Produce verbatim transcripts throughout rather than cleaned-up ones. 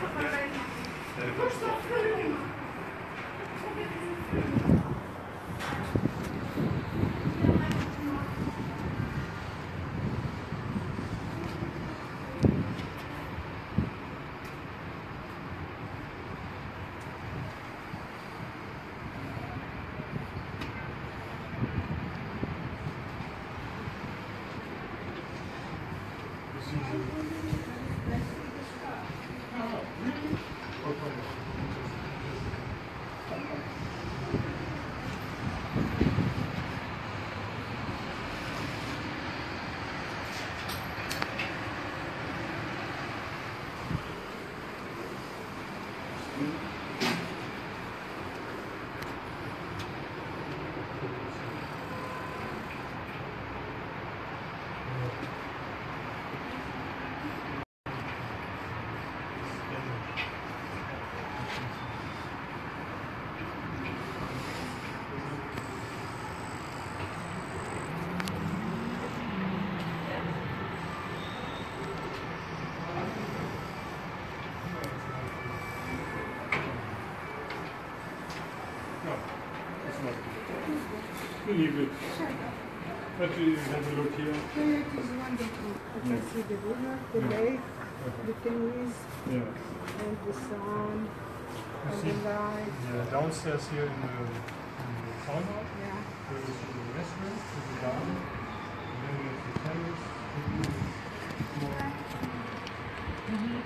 Leave it. But you have a look here. Here it is wonderful. You can see the river, the lake, the trees, yeah. and the sun, You and see, the light. yeah, downstairs here in the, in the town hall, Yeah. there is the restaurant, there's the garden, and then there's the terrace. More. Mm-hmm.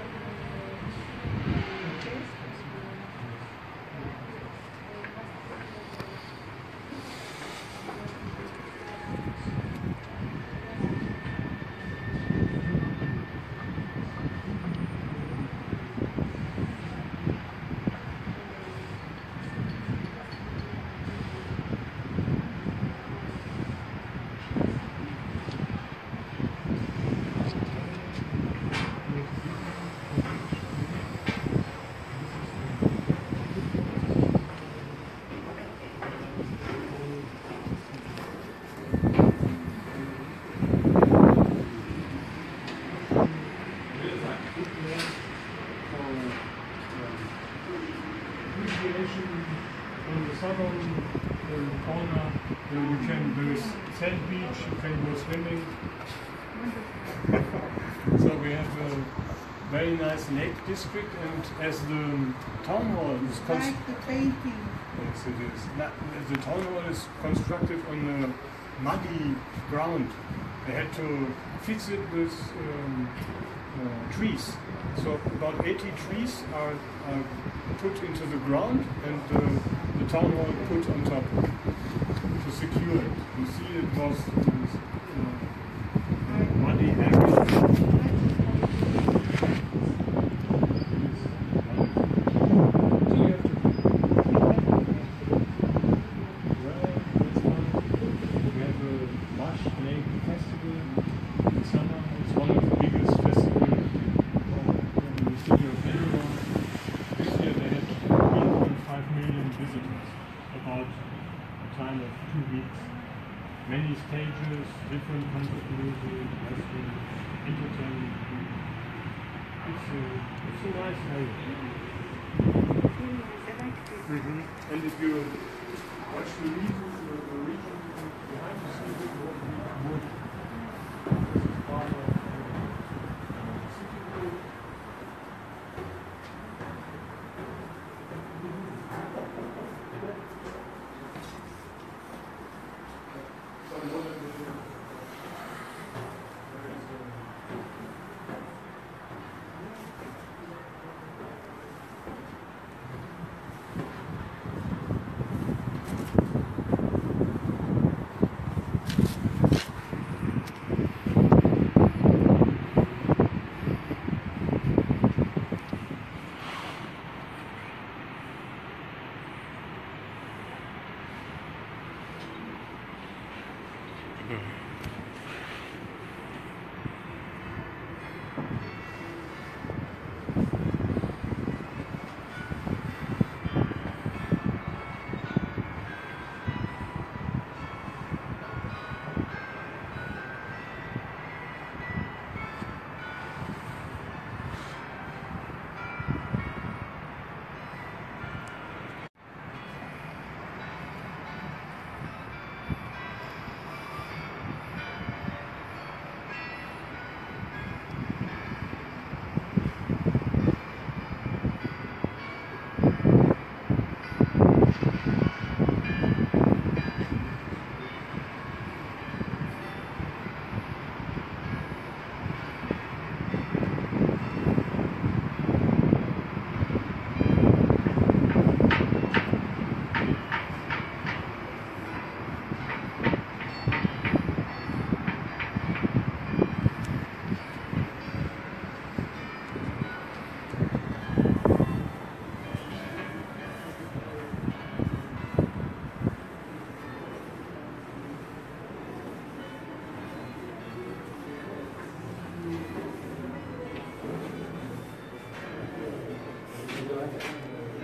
On the southern uh, corner, uh, you can do sand beach, you can go swimming. So we have a very nice lake district, and as the town hall is constructed, Like the painting. yes, it is. Na- The town hall is constructed on a muddy ground. They had to fix it with um, uh, trees. So about eighty trees are, are put into the ground, and uh, the town hall put on top to secure it. You see, it was this, uh, muddy area. Many stages, different kinds of music, wrestling, entertainment. It's a, it's a nice area. Mm-hmm. And if you watch the region, the region behind you see the wood. This is part of the city wood.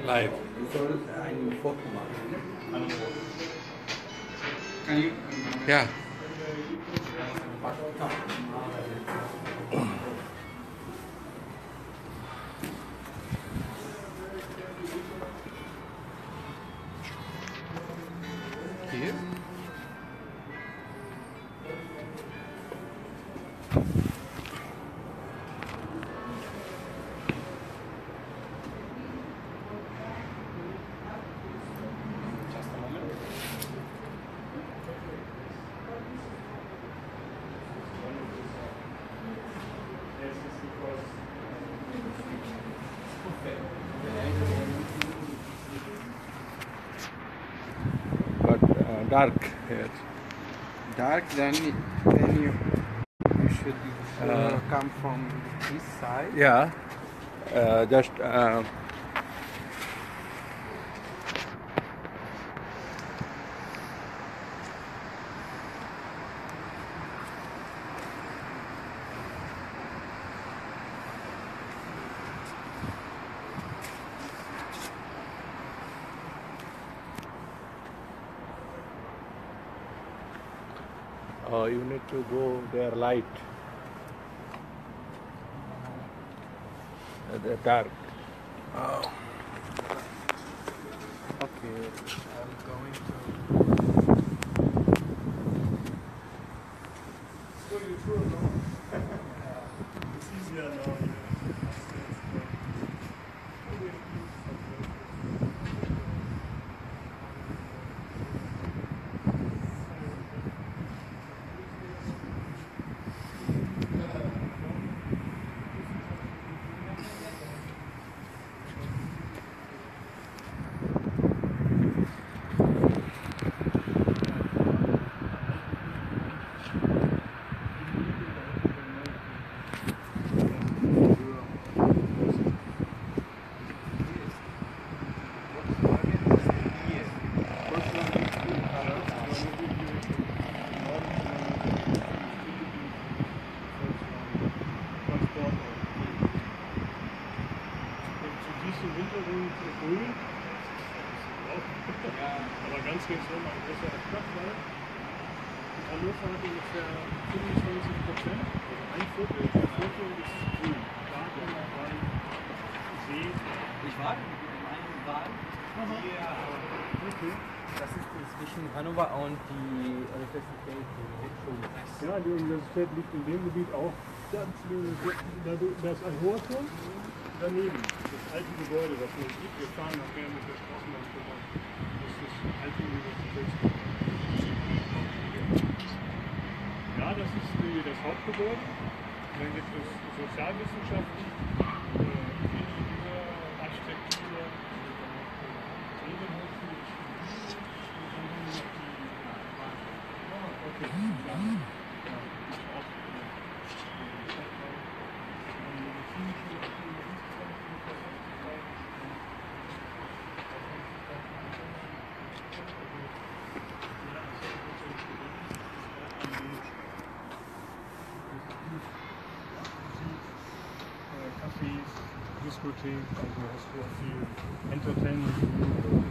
Live. Ich soll ein Foto machen. Kann ich? Ja. Hier? But uh, dark here. Dark, then, then you, you should uh, Uh, come from this side. Yeah. Uh, just. Uh, Oh, you need to go there light. Uh, the dark. Oh. Okay, I'm going to. So you sure no? It's easier now. Aber ganz ringsum ein größerer Stadtwald. Hannover hat ungefähr fünfundzwanzig Prozent, also ein Viertel, ein Viertel ist grün. Garten, Wald, See. Ich war in meinem Wahl. Ja, okay. Das ist zwischen Hannover und die Universität. Ja, die Universität liegt in dem Gebiet auch. Da, da, da ist ein hoher Turm daneben, das alte Gebäude, was man sieht. Wir fahren nachher mit der Straßenbahn vorbei. Das ist das alte Universitätsgebäude. Ja, das ist die, das Hauptgebäude. Dann gibt es Sozialwissenschaften, äh, Ingenieur, Architektur, Regelhochschule. Okay, ja. Ja, ist auch, Cafés, Diskothek, also hast du auch viel Entertainment.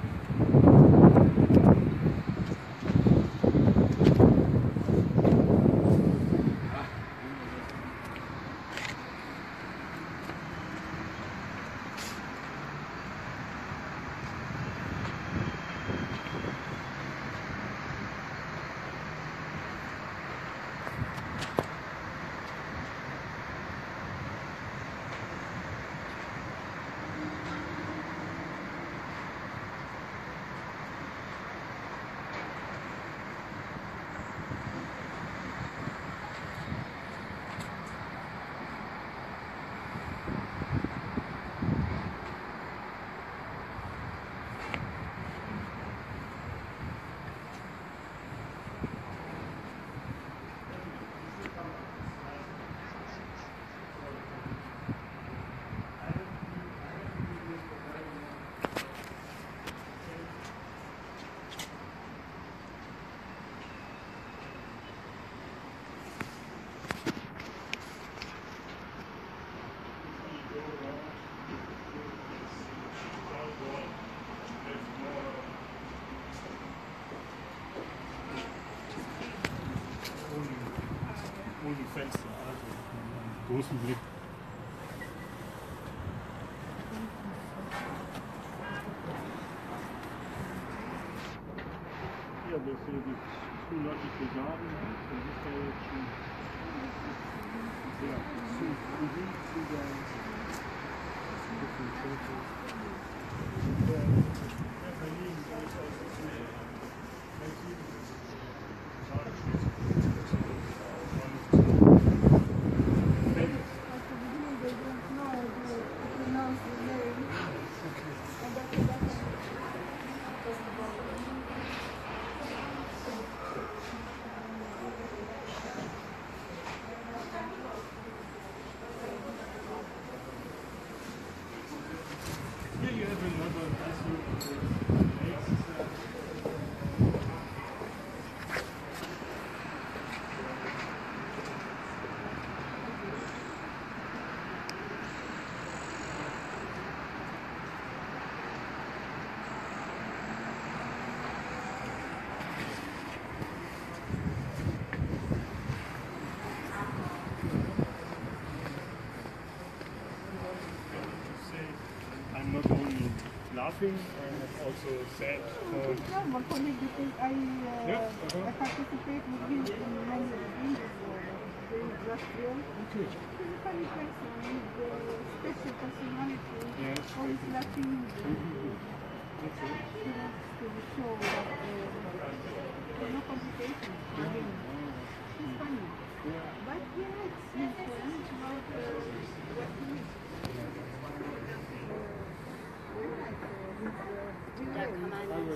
großen Blick. Ja, das ist die schulörtliche Garten, das ist da jetzt schon ja, zu Berlin zu sein. Ja, Berlin, da ist auch so I'm not only laughing, I'm also sad. For No, but for me, because I, uh, Yeah, uh-huh. I participate with him in many things, uh, last year. okay. He's a funny person with uh, special personality, Yes. always laughing. That's it. He wants to show that uh, there's no complication for him. He's funny. Yeah. But he likes his friends about uh, what he is. Uh, very nice. Uh, he's, uh, he's